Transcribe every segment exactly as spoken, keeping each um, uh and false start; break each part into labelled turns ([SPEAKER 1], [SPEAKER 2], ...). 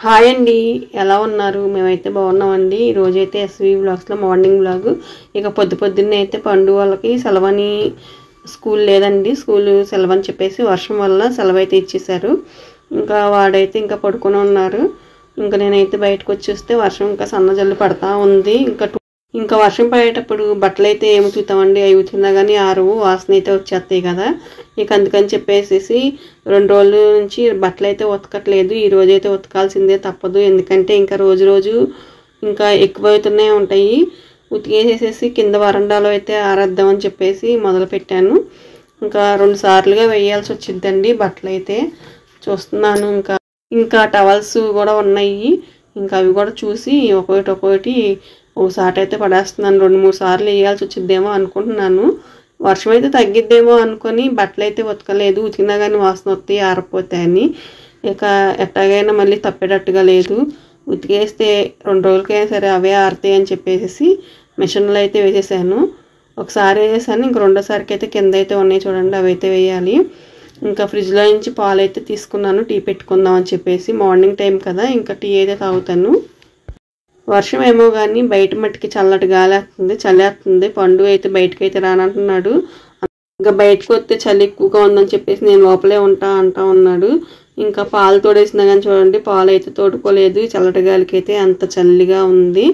[SPEAKER 1] Hi అండి, ఎలా ఉన్నారు? మేమైతే బాగున్నామండి. ఈరోజైతే ఎస్వి బ్లాగ్స్లో మార్నింగ్ బ్లాగ్. ఇక పొద్దు పొద్దున్నే అయితే పండు వాళ్ళకి సెలవని, స్కూల్ లేదండి, స్కూల్ సెలవని చెప్పేసి వర్షం వల్ల సెలవు అయితే ఇచ్చేసారు. ఇంకా వాడైతే ఇంకా పడుకొని ఉన్నారు. ఇంకా నేనైతే బయటకు వచ్చి చూస్తే వర్షం ఇంకా సన్నజల్లు పడతా ఉంది. ఇంకా ఇంకా వర్షం పడేటప్పుడు బట్టలు అయితే ఏమి ఉతుకుతామండి, అవి ఉతికినా కానీ ఆరువు, వాసన అయితే వచ్చేస్తాయి కదా. ఇక అందుకని చెప్పేసి రెండు రోజుల నుంచి బట్టలు అయితే ఉతకట్లేదు. ఈ రోజు అయితే ఉతకాల్సిందే తప్పదు, ఎందుకంటే ఇంకా రోజు రోజు ఇంకా ఎక్కువవుతూనే ఉంటాయి. ఉతికేసేసి కింద వరండాలో అయితే ఆరేద్దామని చెప్పేసి మొదలు పెట్టాను. ఇంకా రెండు సార్లుగా వేయాల్సి వచ్చిందండి బట్టలు అయితే. చూస్తున్నాను ఇంకా ఇంకా టవల్స్ కూడా ఉన్నాయి. ఇంకా అవి కూడా చూసి ఒక్కొక్కటి ఒక్కొక్కటి ఒకసారి అయితే పడేస్తున్నాను. రెండు మూడు సార్లు వేయాల్సి వచ్చిద్దేమో అనుకుంటున్నాను. వర్షం అయితే తగ్గిద్దేమో అనుకొని బట్టలు అయితే ఉతకలేదు. ఉతికినా కానీ వాసన వస్తాయి, ఆరిపోతాయని. ఇక ఎట్టాగైనా మళ్ళీ తప్పేటట్టుగా లేదు. ఉతికేస్తే రెండు రోజులకైనా సరే అవే ఆరుతాయి అని చెప్పేసి మిషన్లో అయితే వేసేసాను. ఒకసారి వేసేసాను, ఇంక రెండోసారికి అయితే కింద అయితే ఉన్నాయి చూడండి, అవి అయితే వేయాలి. ఇంకా ఫ్రిడ్జ్లో నుంచి పాలు అయితే తీసుకున్నాను, టీ పెట్టుకుందాం అని చెప్పేసి. మార్నింగ్ టైం కదా, ఇంకా టీ అయితే తాగుతాను. వర్షం ఏమో కానీ బయట మట్టికి చల్లటి గాలి వస్తుంది, చలి వస్తుంది. పండు అయితే బయటకు అయితే రానంటున్నాడు. ఇంకా బయటకు వస్తే చలి ఎక్కువగా ఉందని చెప్పేసి నేను లోపలే ఉంటా అంటా ఉన్నాడు. ఇంకా పాలు తోడేసినా కానీ చూడండి, పాలు అయితే తోడుకోలేదు. చల్లటి గాలికి అయితే అంత చల్లిగా ఉంది.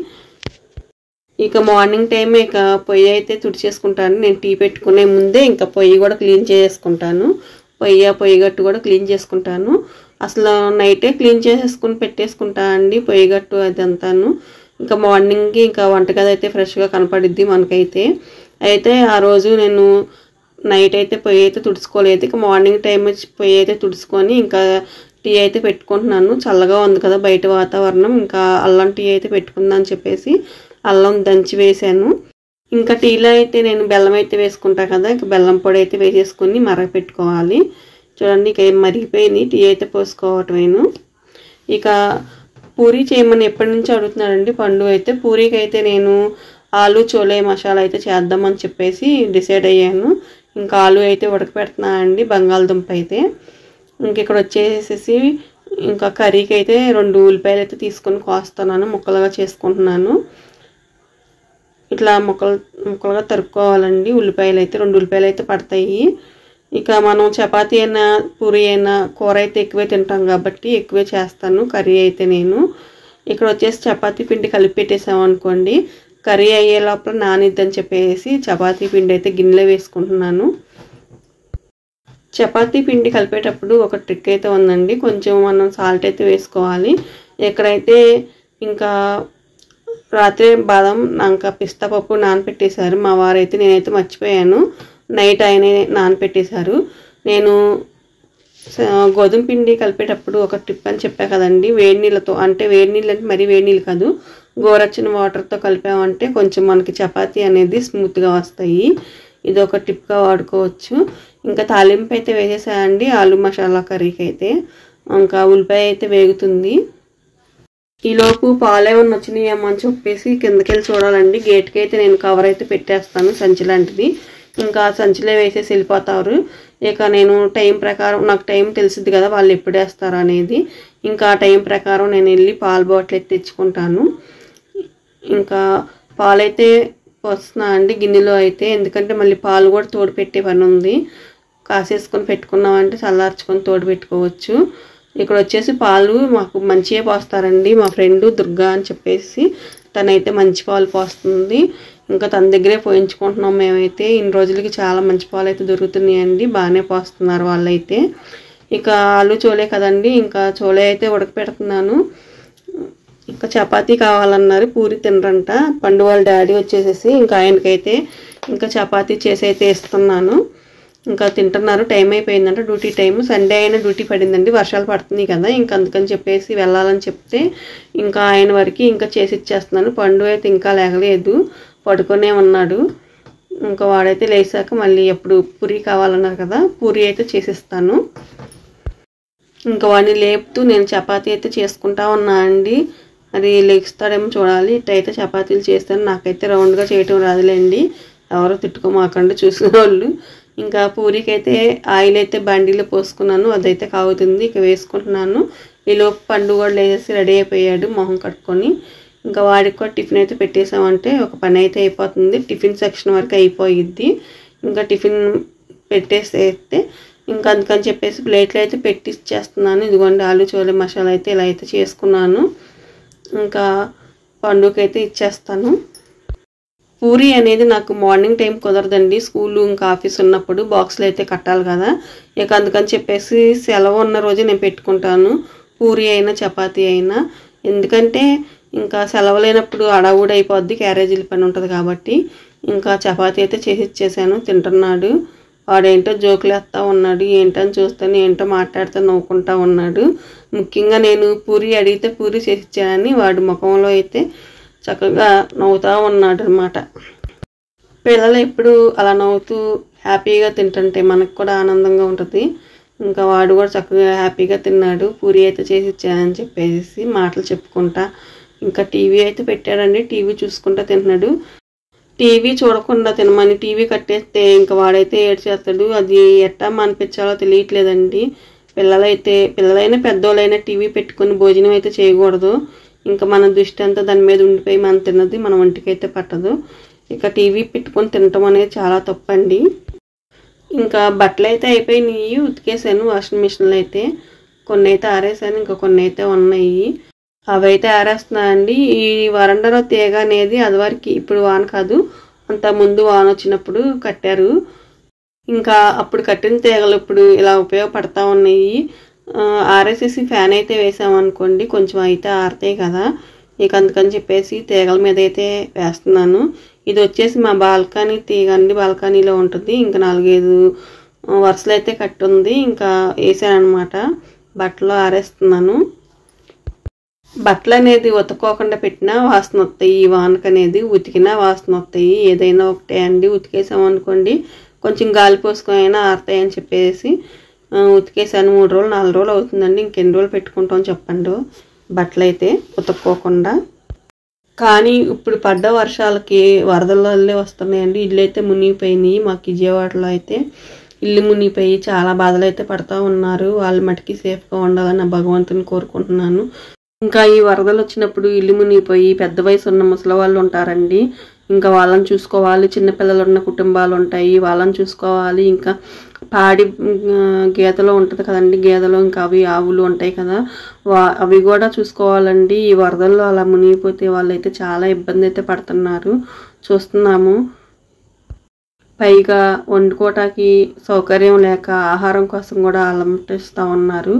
[SPEAKER 1] ఇక మార్నింగ్ టైం ఇక పొయ్యి అయితే తుడిచేసుకుంటాను. నేను టీ పెట్టుకునే ముందే ఇంకా పొయ్యి కూడా క్లీన్ చేసుకుంటాను. పొయ్యి పొయ్యి గట్టు కూడా క్లీన్ చేసుకుంటాను. అసలు నైటే క్లీన్ చేసేసుకుని పెట్టేసుకుంటా అండి పొయ్యి గట్టు అదంతాను. ఇంకా మార్నింగ్కి ఇంకా వంటగది అయితే ఫ్రెష్గా కనపడిద్ది మనకైతే. అయితే ఆ రోజు నేను నైట్ అయితే పొయ్యి అయితే తుడుచుకోలేదు. ఇక మార్నింగ్ టైం పొయ్యి అయితే తుడుచుకొని ఇంకా టీ అయితే పెట్టుకుంటున్నాను. చల్లగా ఉంది కదా బయట వాతావరణం. ఇంకా అల్లం టీ అయితే పెట్టుకుందాం అని చెప్పేసి అల్లం దంచి వేసాను. ఇంకా టీలో అయితే నేను బెల్లం అయితే వేసుకుంటా కదా, ఇంకా బెల్లం పొడి అయితే వేసేసుకొని మరగ పెట్టుకోవాలి. చూడండి ఇక మరిగిపోయింది, టీ అయితే పోసుకోవటమేను. ఇక పూరీ చేయమని ఎప్పటి నుంచి అడుగుతున్నాడండి పండు అయితే. పూరీకి అయితే నేను ఆలు చోలే మసాలా అయితే చేద్దామని చెప్పేసి డిసైడ్ అయ్యాను. ఇంకా ఆలు అయితే ఉడకపెడుతున్నా అండి, బంగాళదుంప అయితే. ఇంక ఇక్కడ వచ్చేసేసి ఇంకా కర్రీకి అయితే రెండు ఉల్లిపాయలు అయితే తీసుకొని కోస్తున్నాను, ముక్కలుగా చేసుకుంటున్నాను. ఇట్లా ముక్కలు ముక్కలుగా తరుక్కోవాలండి. ఉల్లిపాయలు అయితే రెండు ఉల్లిపాయలు అయితే పడతాయి. ఇక మనం చపాతీ అయినా పూరీ అయినా కూర అయితే ఎక్కువే తింటాం కాబట్టి ఎక్కువే చేస్తాను కర్రీ అయితే నేను. ఇక్కడ వచ్చేసి చపాతీ పిండి కలిపి పెట్టేసాం అనుకోండి, కర్రీ అయ్యే లోపల నానిద్దని చెప్పేసి చపాతీ పిండి అయితే గిన్నెలో వేసుకుంటున్నాను. చపాతీ పిండి కలిపేటప్పుడు ఒక ట్రిక్ అయితే ఉందండి, కొంచెం మనం సాల్ట్ అయితే వేసుకోవాలి. ఎక్కడైతే ఇంకా రాత్రి బాదం ఇంకా పిస్తా పప్పు నానపెట్టేశారు మా వారైతే, నేనైతే మర్చిపోయాను. నైట్ ఆయనే నానపెట్టేశారు. నేను గోధుమ పిండి కలిపేటప్పుడు ఒక టిప్ అని చెప్పా కదండి, వేడి నీళ్ళతో, అంటే వేడి నీళ్ళు అంటే మరీ వేడి నీళ్ళు కాదు, గోరచ్చిన వాటర్తో కలిపామంటే కొంచెం మనకి చపాతీ అనేది స్మూత్గా వస్తాయి. ఇది ఒక టిప్గా వాడుకోవచ్చు. ఇంకా తాలింపు అయితే వేసేసాయండి ఆలు మసాలా కర్రీకి అయితే. ఇంకా ఉల్లిపాయ అయితే వేగుతుంది. ఈలోపు పాలు ఏమన్నా వచ్చినాయేమో అని చెప్పేసి కిందకి వెళ్ళి చూడాలండి. గేట్కి అయితే నేను కవర్ అయితే పెట్టేస్తాను, సంచి లాంటిది. ఇంకా సంచిలో వేసేసి వెళ్ళిపోతారు. ఇక నేను టైం ప్రకారం, నాకు టైం తెలిసిద్ది కదా వాళ్ళు ఎప్పుడు వేస్తారు అనేది, ఇంకా ఆ టైం ప్రకారం నేను వెళ్ళి పాల బాటిల్ అయితే తెచ్చుకుంటాను. ఇంకా పాలైతే వస్తున్నా అండి గిన్నెలో అయితే, ఎందుకంటే మళ్ళీ పాలు కూడా తోడు పెట్టే పని ఉంది. కాసేసుకొని పెట్టుకున్నామంటే చల్లార్చుకొని తోడు పెట్టుకోవచ్చు. ఇక్కడ వచ్చేసి పాలు మాకు మంచిగా పోస్తారండి, మా ఫ్రెండ్ దుర్గా అని చెప్పేసి తనైతే మంచి పాలు పోస్తుంది. ఇంకా తన దగ్గరే పోయించుకుంటున్నాం మేమైతే. ఇన్ని రోజులకి చాలా మంచి పాలు అయితే దొరుకుతున్నాయండి, బాగానే పోస్తున్నారు వాళ్ళైతే. ఇక ఆలు చోలే కదండి, ఇంకా చోలే అయితే ఉడకపెడుతున్నాను. ఇంకా చపాతీ కావాలన్నారు, పూరి తినరంట. పండు వాళ్ళ డాడీ వచ్చేసేసి ఇంకా ఆయనకైతే ఇంకా చపాతీ చేసి అయితే ఇస్తున్నాను. ఇంకా తింటున్నారు. టైం అయిపోయిందంట, డ్యూటీ టైం. సండే అయినా డ్యూటీ పడిందండి, వర్షాలు పడుతున్నాయి కదా, ఇంకా అందుకని చెప్పేసి వెళ్ళాలని చెప్తే ఇంకా ఆయన వరకు ఇంకా చేసి ఇచ్చేస్తున్నాను. పండు అయితే ఇంకా లేగలేదు, పడుకునే ఉన్నాడు. ఇంకా వాడైతే లేచాక మళ్ళీ ఎప్పుడు పూరి కావాలన్నారు కదా, పూరి అయితే చేసిస్తాను. ఇంకా వాడిని లేపుతూ నేను చపాతీ అయితే చేసుకుంటా ఉన్నా అండి. అది లెగిస్తాడేమో చూడాలి. ఇట్టయితే చపాతీలు చేస్తాను, నాకైతే రౌండ్గా చేయటం రాదులేండి, ఎవరో తిట్టుకోమాకండి చూసిన వాళ్ళు. ఇంకా పూరీకి అయితే ఆయిల్ అయితే బండిలో పోసుకున్నాను, అదైతే కాగుతుంది. ఇక వేసుకుంటున్నాను. ఈలోపు పండు కూడా లేచేసి రెడీ అయిపోయాడు మొహం కట్టుకొని. ఇంకా వాడికి కూడా టిఫిన్ అయితే పెట్టేసామంటే ఒక పని అయితే అయిపోతుంది. టిఫిన్ సెక్షన్ వరకు అయిపోయిద్ది. ఇంకా టిఫిన్ పెట్టేస్తే ఇంకా అందుకని చెప్పేసి ప్లేట్లు అయితే పెట్టి ఇచ్చేస్తున్నాను. ఇదిగోండి ఆలు చోలే మసాలా అయితే ఇలా అయితే చేసుకున్నాను. ఇంకా పండుగకైతే ఇచ్చేస్తాను. పూరి అనేది నాకు మార్నింగ్ టైం కుదరదండి. స్కూలు ఇంకా ఆఫీస్ ఉన్నప్పుడు బాక్స్లో అయితే కట్టాలి కదా. ఇక అందుకని చెప్పేసి సెలవు ఉన్న రోజే నేను పెట్టుకుంటాను, పూరి అయినా చపాతీ అయినా. ఎందుకంటే ఇంకా సెలవు లేనప్పుడు అడావుడి అయిపోద్ది, క్యారేజీల పని ఉంటుంది కాబట్టి. ఇంకా చపాతీ అయితే చేసి ఇచ్చేసాను. తింటున్నాడు. వాడేంటో జోకులు వేస్తూ ఉన్నాడు. ఏంటని చూస్తాను, ఏంటో మాట్లాడుతూ నవ్వుకుంటా ఉన్నాడు. ముఖ్యంగా నేను పూరి అడిగితే పూరి చేసి ఇచ్చానని వాడి ముఖంలో అయితే చక్కగా నవ్వుతూ ఉన్నాడు అనమాట. పిల్లలు ఎప్పుడు అలా నవ్వుతూ హ్యాపీగా తింటుంటే మనకు కూడా ఆనందంగా ఉంటుంది. ఇంకా వాడు కూడా చక్కగా హ్యాపీగా తిన్నాడు. పూరి అయితే చేసి ఇచ్చానని చెప్పేసి మాటలు చెప్పుకుంటా. ఇంకా టీవీ అయితే పెట్టాడండి. టీవీ చూసుకుంటా తింటున్నాడు. టీవీ చూడకుండా తినమని టీవీ కట్టేస్తే ఇంకా వాడైతే ఏడ్చేస్తాడు. అది ఎట్టా అనిపించాలో తెలియట్లేదండి. పిల్లలైతే పిల్లలైనా పెద్దోళ్ళైనా టీవీ పెట్టుకొని భోజనం అయితే చేయకూడదు. ఇంకా మన దృష్టి అంతా దాని మీద ఉండిపోయి మనం తిన్నది మన ఒంటికి అయితే పట్టదు. ఇక టీవీ పెట్టుకొని తినటం అనేది చాలా తప్పండి. ఇంకా బట్టలు అయితే అయిపోయినాయి, ఉతికేసాను వాషింగ్ మిషన్లో అయితే. కొన్ని అయితే ఆరేసాను, ఇంకా కొన్ని అయితే ఉన్నాయి. అవి అయితే ఆరేస్తున్నానండి. ఈ వరండాలో తీగ అనేది అదివరకు, ఇప్పుడు వాన కాదు, అంత ముందు వాన వచ్చినప్పుడు కట్టారు. ఇంకా అప్పుడు కట్టిన తీగలు ఇప్పుడు ఇలా ఉపయోగపడతా ఉన్నాయి. ఆరేసేసి ఫ్యాన్ అయితే వేసామనుకోండి కొంచెం అయితే ఆరుతాయి కదా. ఇక అందుకని చెప్పేసి తీగల మీద అయితే వేస్తున్నాను. ఇది వచ్చేసి మా బాల్కనీ తీగ అండి, బాల్కనీలో ఉంటుంది. ఇంకా నాలుగైదు వరుసలు అయితే కట్టి ఉంది. ఇంకా వేసానమాట. బట్టలు ఆరేస్తున్నాను. బట్టలు అనేది ఉతకోకుండా పెట్టినా వాసన వస్తాయి. ఈ వానకు అనేది ఉతికినా వాసన వస్తాయి. ఏదైనా ఒకటే అండి. ఉతికేసామనుకోండి కొంచెం గాలి పోసుకొని అయినా ఆరుతాయి అని చెప్పేసి ఉతికేసాను. మూడు రోజులు నాలుగు రోజులు అవుతుందండి. ఇంకెన్ని రోజులు పెట్టుకుంటాం చెప్పండి బట్టలు అయితే ఉతుక్కోకుండా. కానీ ఇప్పుడు పడ్డ వర్షాలకి వరదలల్లే వస్తున్నాయండి. ఇల్లు అయితే మునిగిపోయినాయి. మాకు విజయవాడలో అయితే ఇల్లు మునిగిపోయి చాలా బాధలు అయితే పడుతూ ఉన్నారు. వాళ్ళ మటుకి సేఫ్గా ఉండాలని నా భగవంతుని కోరుకుంటున్నాను. ఇంకా ఈ వరదలు వచ్చినప్పుడు ఇల్లు మునిగిపోయి పెద్ద వయసు ఉన్న ముసలి వాళ్ళు ఉంటారండి. ఇంకా వాళ్ళని చూసుకోవాలి. చిన్నపిల్లలు ఉన్న కుటుంబాలు ఉంటాయి, వాళ్ళని చూసుకోవాలి. ఇంకా పాడి గేదెలో ఉంటుంది కదండి, గేదెలో ఇంకా అవి ఆవులు ఉంటాయి కదా, వా అవి కూడా చూసుకోవాలండి. ఈ వరదల్లో అలా మునిగిపోతే వాళ్ళైతే చాలా ఇబ్బంది అయితే పడుతున్నారు, చూస్తున్నాము. పైగా వండుకోవటానికి సౌకర్యం లేక ఆహారం కోసం కూడా అలమటిస్తూ ఉన్నారు.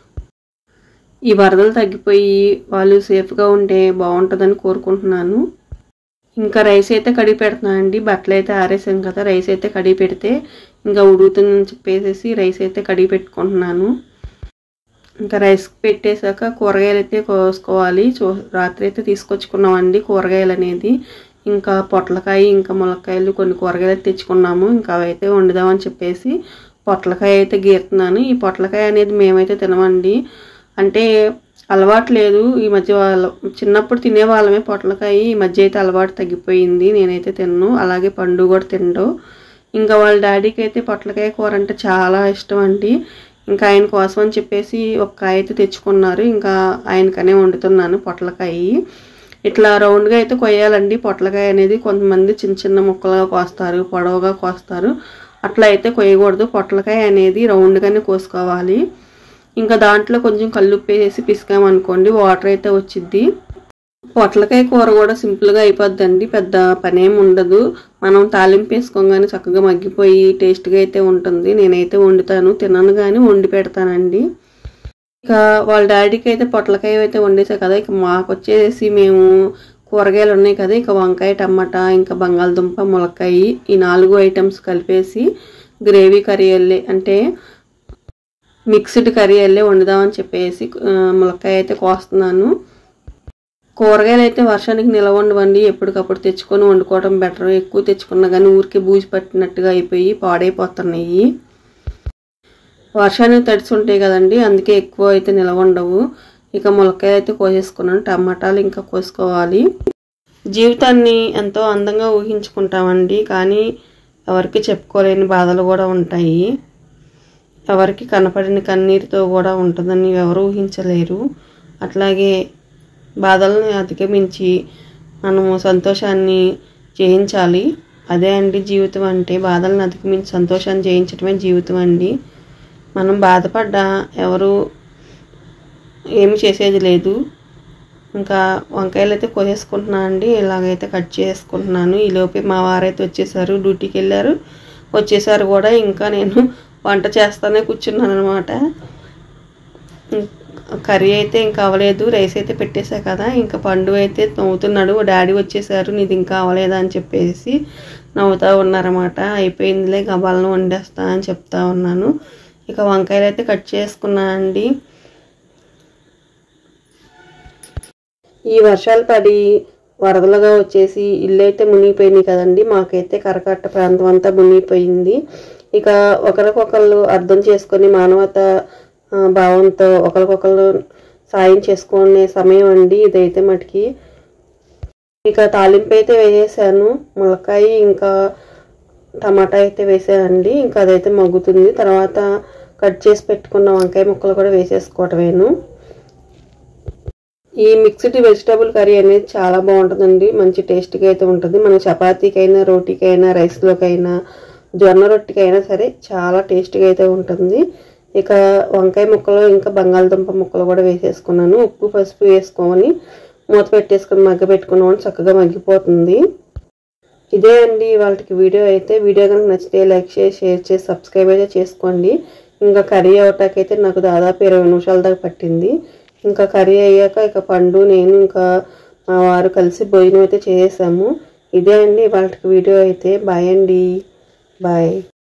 [SPEAKER 1] ఈ వరదలు తగ్గిపోయి వాళ్ళు సేఫ్గా ఉంటే బాగుంటుందని కోరుకుంటున్నాను. ఇంకా రైస్ అయితే కడిగి పెడుతున్నాను అండి. బట్టలు అయితే ఆరేసాను కదా, రైస్ అయితే కడిగి పెడితే ఇంకా ఉడుకుతుందని చెప్పేసి రైస్ అయితే కడిగి పెట్టుకుంటున్నాను. ఇంకా రైస్ పెట్టేశాక కూరగాయలు అయితే కోసుకోవాలి. చూ రాత్రి అయితే తీసుకొచ్చుకున్నామండి కూరగాయలు అనేది. ఇంకా పొట్లకాయ ఇంకా ములక్కాయలు కొన్ని కూరగాయలు తెచ్చుకున్నాము. ఇంకా అవైతే వండుదామని చెప్పేసి పొట్లకాయ అయితే గీరుతున్నాను. ఈ పొట్లకాయ అనేది మేమైతే తినమండి, అంటే అలవాటు లేదు. ఈ మధ్య వాళ్ళ చిన్నప్పుడు తినేవాళ్ళమే పొట్లకాయ, ఈ మధ్య అయితే అలవాటు తగ్గిపోయింది. నేనైతే తిన్ను, అలాగే పండు కూడా తినడు. ఇంకా వాళ్ళ డాడీకి అయితే పొట్లకాయ కూర అంటే చాలా ఇష్టం అండి. ఇంకా ఆయన కోసం అని చెప్పేసి ఒక కాయ అయితే తెచ్చుకున్నారు. ఇంకా ఆయనకనే వండుతున్నాను పొట్లకాయ. ఇట్లా రౌండ్గా అయితే కొయ్యాలండి పొట్లకాయ అనేది. కొంతమంది చిన్న చిన్న ముక్కలుగా కోస్తారు, పొడవుగా కోస్తారు. అట్లా అయితే కొయ్యకూడదు. పొట్లకాయ అనేది రౌండ్గానే కోసుకోవాలి. ఇంకా దాంట్లో కొంచెం కల్లుప్పు వేసి పిసికామనుకోండి వాటర్ అయితే వచ్చిద్ది. పొట్లకాయ కూర కూడా సింపుల్గా అయిపోద్దండి, పెద్ద పనేం ఉండదు. మనం తాలింపు వేసుకోగానే చక్కగా మగ్గిపోయి టేస్ట్గా అయితే ఉంటుంది. నేనైతే వండుతాను, తినను కానీ వండి పెడతానండి. ఇక వాళ్ళ డాడీకి అయితే పొట్లకాయ అయితే వండేసా కదా. ఇక మాకు వచ్చేసి మేము కూరగాయలు ఉన్నాయి కదా, ఇక వంకాయ, టమాటా, ఇంకా బంగాళదుంప, ములక్కాయ, ఈ నాలుగు ఐటమ్స్ కలిపేసి గ్రేవీ కర్రీ వెళ్ళే అంటే మిక్స్డ్ కర్రీ వెళ్ళే వండుదామని చెప్పేసి ములక్కాయ అయితే కోస్తున్నాను. కూరగాయలు అయితే వర్షానికి నిలవ ఉండవండి, ఎప్పటికప్పుడు తెచ్చుకొని వండుకోవడం బెటర్. ఎక్కువ తెచ్చుకున్నా కానీ ఊరికే బూజు పట్టినట్టుగా అయిపోయి పాడైపోతున్నాయి. వర్షానికి తడిసి ఉంటాయి కదండి, అందుకే ఎక్కువ అయితే నిలవ ఉండవు. ఇక ములక్కాయ అయితే కోసేసుకున్నాను. టమాటాలు ఇంకా కోసుకోవాలి. జీవితాన్ని ఎంతో అందంగా ఊహించుకుంటామండి, కానీ ఎవరికి చెప్పుకోలేని బాధలు కూడా ఉంటాయి. ఎవరికి కనపడిన కన్నీరుతో కూడా ఉంటుందని ఎవరు ఊహించలేరు. అట్లాగే బాధలను అధిగమించి మనము సంతోషాన్ని జయించాలి. అదే అండి జీవితం అంటే. బాధలను అధిగమించి సంతోషాన్ని జయించడమే జీవితం అండి. మనం బాధపడ్డా ఎవరు ఏమి చేసేది లేదు. ఇంకా వంకాయలు అయితే కోసేసుకుంటున్నాను అండి. ఇలాగైతే కట్ చేసుకుంటున్నాను. ఈలోపే మా వారైతే వచ్చేసారు, డ్యూటీకి వెళ్ళారు, వచ్చేసారు కూడా. ఇంకా నేను వంట చేస్తానే కూర్చున్నాను అనమాట. కర్రీ అయితే ఇంకా అవ్వలేదు, రైస్ అయితే పెట్టేశా కదా. ఇంకా పండు అయితే నవ్వుతున్నాడు, డాడీ వచ్చేసారు నీది ఇంకా అవ్వలేదా అని చెప్పేసి నవ్వుతూ ఉన్నారన్నమాట. అయిపోయిందిలే గబాలను వండేస్తా అని చెప్తా ఉన్నాను. ఇక వంకాయలు అయితే కట్ చేసుకున్నా అండి. ఈ వర్షాలు పడి వరదలుగా వచ్చేసి ఇల్లు అయితే మునిగిపోయింది కదండి. మాకైతే కరకట్ట ప్రాంతం అంతా మునిగిపోయింది. ఇక ఒకరికొకళ్ళు అర్థం చేసుకొని మానవత భావంతో ఒకరికొకళ్ళు సాయం చేసుకునే సమయం అండి ఇదైతే మటుకి. ఇక తాలింపు అయితే వేసేసాను, ములక్కాయ ఇంకా టమాటా అయితే వేసానండి. ఇంకా అదైతే మగ్గుతుంది. తర్వాత కట్ చేసి పెట్టుకున్న వంకాయ ముక్కలు కూడా వేసేసుకోవటమేను. ఈ మిక్స్డ్ వెజిటబుల్ కర్రీ అనేది చాలా బాగుంటుందండి, మంచి టేస్ట్గా అయితే ఉంటుంది. మన చపాతీకైనా, రోటీకైనా, రైస్లోకైనా, జొన్న రొట్టికైనా సరే చాలా టేస్ట్గా అయితే ఉంటుంది. ఇక వంకాయ ముక్కలు ఇంకా బంగాళదుంప ముక్కలు కూడా వేసేసుకున్నాను. ఉప్పు పసుపు వేసుకొని మూత పెట్టేసుకొని మగ్గ పెట్టుకున్నాను, చక్కగా మగ్గిపోతుంది. ఇదే అండి వాళ్ళకి వీడియో అయితే. వీడియో కనుక నచ్చితే లైక్ చేసి షేర్ చేసి సబ్స్క్రైబ్ అయితే చేసుకోండి. ఇంకా కర్రీ అవటాకైతే నాకు దాదాపు ఇరవై నిమిషాల దాకా పట్టింది. ఇంకా కర్రీ అయ్యాక ఇక పండు నేను ఇంకా మా వారు కలిసి భోజనం అయితే చేసాము. ఇదే అండి వాళ్ళకి వీడియో అయితే. బాయ్ అండి, బాయ్.